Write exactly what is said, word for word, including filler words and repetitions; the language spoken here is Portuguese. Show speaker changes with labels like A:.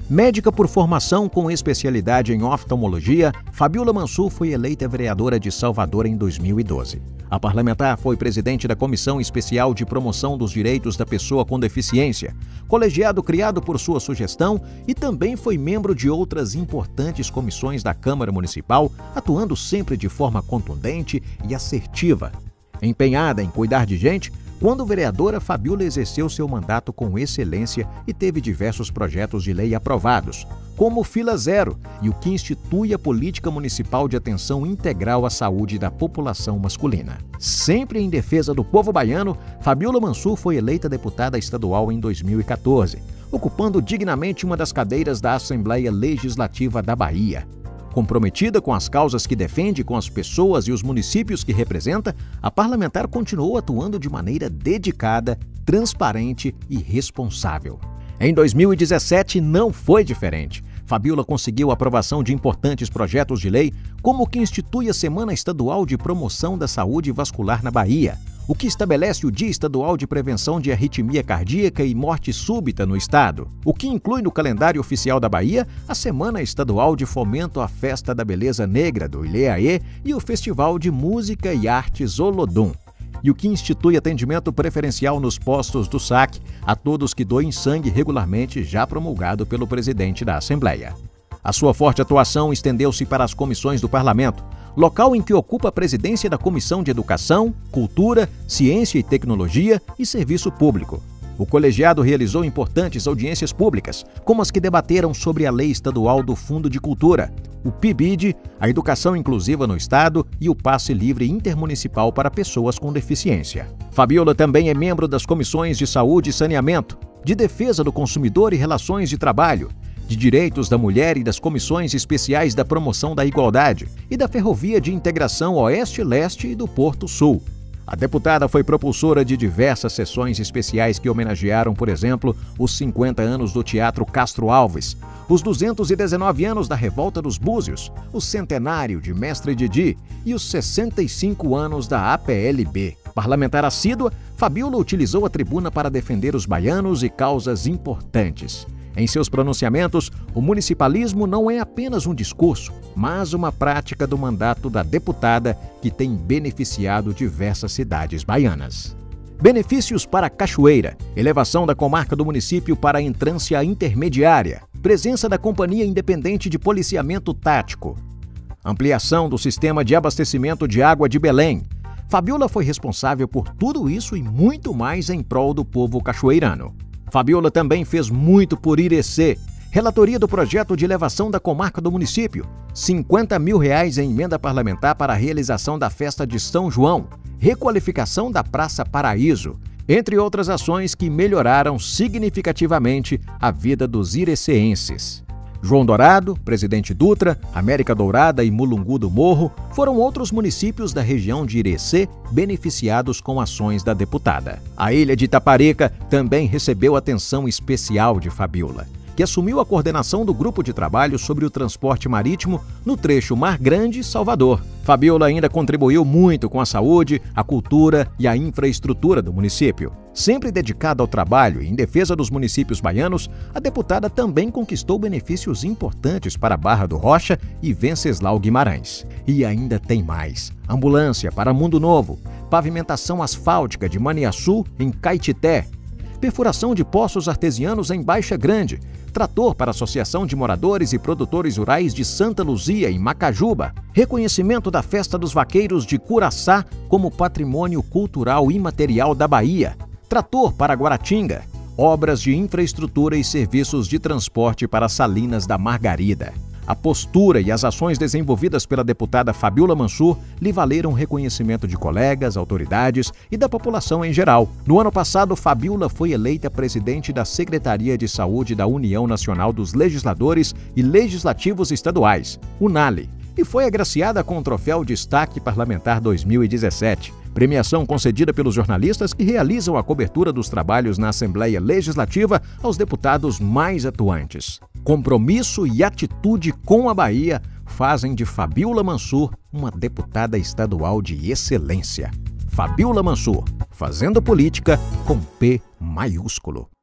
A: Médica por formação com especialidade em oftalmologia, Fabiola Mansur foi eleita vereadora de Salvador em dois mil e doze. A parlamentar foi presidente da Comissão Especial de Promoção dos Direitos da Pessoa com Deficiência, colegiado criado por sua sugestão, e também foi membro de outras importantes comissões da Câmara Municipal, atuando sempre de forma contundente e assertiva. Empenhada em cuidar de gente, quando vereadora, Fabiola exerceu seu mandato com excelência e teve diversos projetos de lei aprovados, como o Fila Zero e o que institui a Política Municipal de Atenção Integral à Saúde da População Masculina. Sempre em defesa do povo baiano, Fabiola Mansur foi eleita deputada estadual em dois mil e quatorze, ocupando dignamente uma das cadeiras da Assembleia Legislativa da Bahia. Comprometida com as causas que defende, com as pessoas e os municípios que representa, a parlamentar continuou atuando de maneira dedicada, transparente e responsável. Em dois mil e dezessete não foi diferente. Fabiola conseguiu a aprovação de importantes projetos de lei, como o que institui a Semana Estadual de Promoção da Saúde Vascular na Bahia, o que estabelece o Dia Estadual de Prevenção de Arritmia Cardíaca e Morte Súbita no Estado, o que inclui no calendário oficial da Bahia a Semana Estadual de Fomento à Festa da Beleza Negra do Ilhéaê e o Festival de Música e Artes Olodum, e o que institui atendimento preferencial nos postos do S A C a todos que doem sangue regularmente, já promulgado pelo presidente da Assembleia. A sua forte atuação estendeu-se para as comissões do Parlamento, local em que ocupa a presidência da Comissão de Educação, Cultura, Ciência e Tecnologia e Serviço Público. O colegiado realizou importantes audiências públicas, como as que debateram sobre a Lei Estadual do Fundo de Cultura, o P I B I D, a Educação Inclusiva no Estado e o Passe Livre Intermunicipal para Pessoas com Deficiência. Fabiola também é membro das Comissões de Saúde e Saneamento, de Defesa do Consumidor e Relações de Trabalho, de Direitos da Mulher e das Comissões Especiais da Promoção da Igualdade e da Ferrovia de Integração Oeste-Leste e do Porto Sul. A deputada foi propulsora de diversas sessões especiais que homenagearam, por exemplo, os cinquenta anos do Teatro Castro Alves, os duzentos e dezenove anos da Revolta dos Búzios, o centenário de Mestre Didi e os sessenta e cinco anos da A P L B. Parlamentar assídua, Fabiola utilizou a tribuna para defender os baianos e causas importantes. Em seus pronunciamentos, o municipalismo não é apenas um discurso, mas uma prática do mandato da deputada que tem beneficiado diversas cidades baianas. Benefícios para Cachoeira, elevação da comarca do município para a entrância intermediária, presença da Companhia Independente de Policiamento Tático, ampliação do sistema de abastecimento de água de Belém. Fabiola foi responsável por tudo isso e muito mais em prol do povo cachoeirano. Fabiola também fez muito por Irecê. Relatoria do projeto de elevação da comarca do município, cinquenta mil reais em emenda parlamentar para a realização da festa de São João, requalificação da Praça Paraíso, entre outras ações que melhoraram significativamente a vida dos ireceenses. João Dourado, Presidente Dutra, América Dourada e Mulungu do Morro foram outros municípios da região de Irecê beneficiados com ações da deputada. A ilha de Itaparica também recebeu atenção especial de Fabiola, que assumiu a coordenação do grupo de trabalho sobre o transporte marítimo no trecho Mar Grande-Salvador. Fabiola ainda contribuiu muito com a saúde, a cultura e a infraestrutura do município. Sempre dedicada ao trabalho e em defesa dos municípios baianos, a deputada também conquistou benefícios importantes para Barra do Rocha e Venceslau Guimarães. E ainda tem mais: ambulância para Mundo Novo, pavimentação asfáltica de Maniaçu em Caetité, perfuração de poços artesianos em Baixa Grande, trator para a Associação de Moradores e Produtores Rurais de Santa Luzia, em Macajuba, reconhecimento da Festa dos Vaqueiros de Curaçá como patrimônio cultural imaterial da Bahia, trator para Guaratinga, obras de infraestrutura e serviços de transporte para Salinas da Margarida. A postura e as ações desenvolvidas pela deputada Fabiola Mansur lhe valeram reconhecimento de colegas, autoridades e da população em geral. No ano passado, Fabiola foi eleita presidente da Secretaria de Saúde da União Nacional dos Legisladores e Legislativos Estaduais, UNALE, e foi agraciada com o troféu Destaque Parlamentar dois mil e dezessete, premiação concedida pelos jornalistas que realizam a cobertura dos trabalhos na Assembleia Legislativa aos deputados mais atuantes. Compromisso e atitude com a Bahia fazem de Fabiola Mansur uma deputada estadual de excelência. Fabiola Mansur, fazendo política com P maiúsculo.